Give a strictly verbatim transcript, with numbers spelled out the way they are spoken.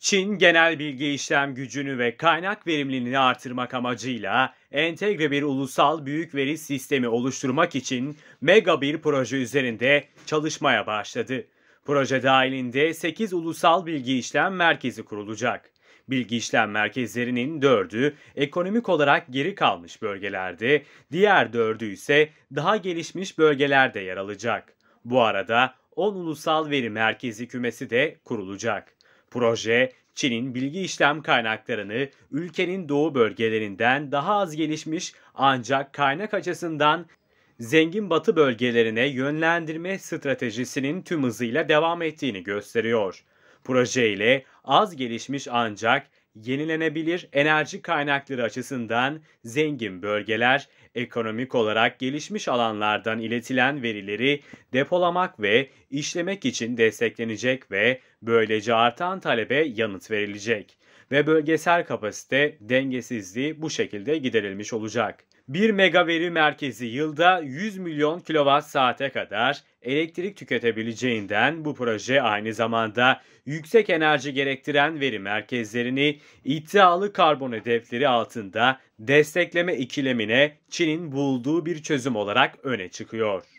Çin, genel bilgi işlem gücünü ve kaynak verimliliğini artırmak amacıyla entegre bir ulusal büyük veri sistemi oluşturmak için mega bir proje üzerinde çalışmaya başladı. Proje dahilinde sekiz ulusal bilgi işlem merkezi kurulacak. Bilgi işlem merkezlerinin dördü ekonomik olarak geri kalmış bölgelerde, diğer dördü ise daha gelişmiş bölgelerde yer alacak. Bu arada on ulusal veri merkezi kümesi de kurulacak. Proje, Çin'in bilgi işlem kaynaklarını ülkenin doğu bölgelerinden daha az gelişmiş ancak kaynak açısından zengin batı bölgelerine yönlendirme stratejisinin tüm hızıyla devam ettiğini gösteriyor. Proje ile az gelişmiş ancak yenilenebilir enerji kaynakları açısından zengin bölgeler, ekonomik olarak gelişmiş alanlardan iletilen verileri depolamak ve işlemek için desteklenecek ve böylece artan talebe yanıt verilecek ve bölgesel kapasite dengesizliği bu şekilde giderilmiş olacak. Bir mega veri merkezi yılda yüz milyon kilowatt saate kadar elektrik tüketebileceğinden bu proje aynı zamanda yüksek enerji gerektiren veri merkezlerini iddialı karbon hedefleri altında destekleme ikilemine Çin'in bulduğu bir çözüm olarak öne çıkıyor.